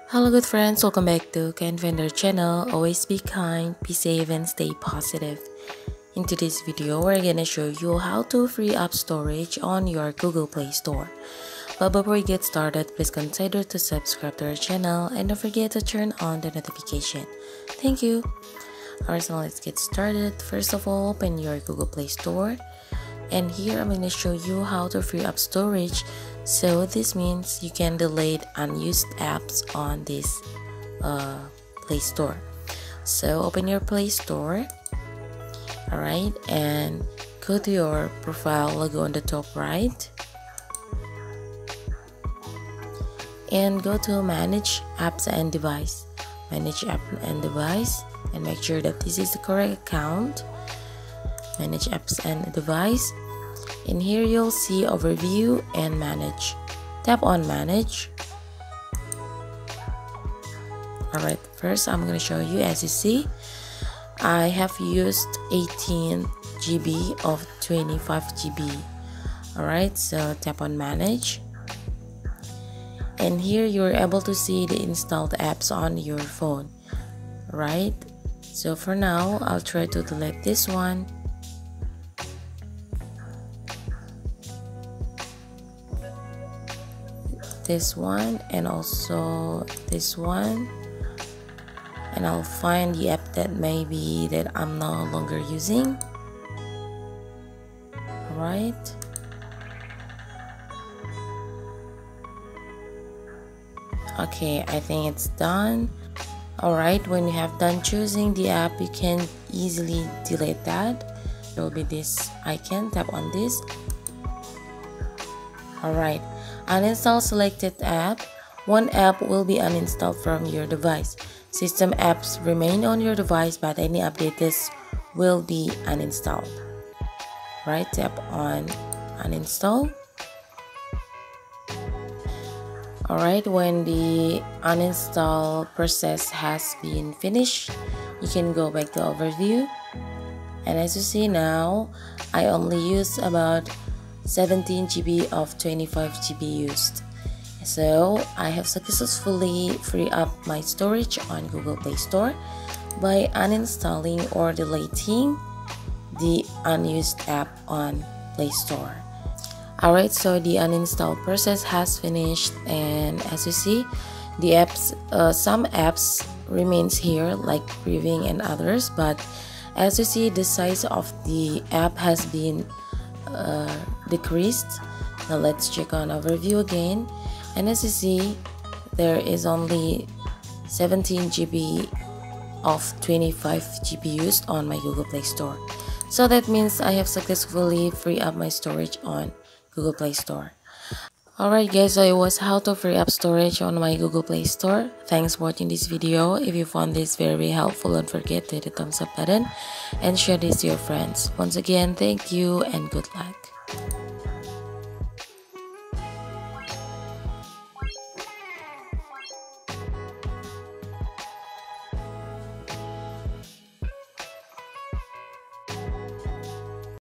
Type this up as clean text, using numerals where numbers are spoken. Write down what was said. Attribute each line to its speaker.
Speaker 1: Hello good friends, welcome back to Ken Vendor channel. Always be kind, be safe and stay positive. In today's video, we're gonna show you how to free up storage on your Google Play Store. But before we get started, please consider to subscribe to our channel and don't forget to turn on the notification. Thank you. Alright, so let's get started. First of all, open your Google Play Store. And here I'm going to show you how to free up storage. So this means you can delete unused apps on this Play Store. So open your Play Store. Alright, and go to your profile logo on the top right. And go to Manage Apps and Device. Manage App and Device. And make sure that this is the correct account. Manage Apps and Device. In here you'll see Overview and Manage. Tap on Manage. Alright, first I'm going to show you. As you see, I have used 18 GB of 25 GB. Alright, so tap on Manage. And here you're able to see the installed apps on your phone. Right, so for now I'll try to delete this one. This one and also this one, and I'll find the app that maybe that I'm no longer using. Alright, okay, I think it's done. Alright, when you have done choosing the app, you can easily delete that. There will be this icon, tap on this. Alright, uninstall selected app. One app will be uninstalled from your device. System apps remain on your device, but any updates will be uninstalled. Right, tap on uninstall. Alright, when the uninstall process has been finished, you can go back to Overview. And as you see now, I only use about 17 GB of 25 GB used. So I have successfully freed up my storage on Google Play Store by uninstalling or deleting the unused app on Play Store. Alright, so the uninstall process has finished, and as you see, the apps, some apps remains here like Previewing and others, but as you see, the size of the app has been decreased. Now let's check on Overview again, and as you see, there is only 17 GB of 25 GB used on my Google Play Store. So that means I have successfully freed up my storage on Google Play Store. Alright guys, so it was how to free up storage on my Google Play Store. Thanks for watching this video. If you found this very helpful, don't forget to hit the thumbs up button and share this to your friends. Once again, thank you and good luck.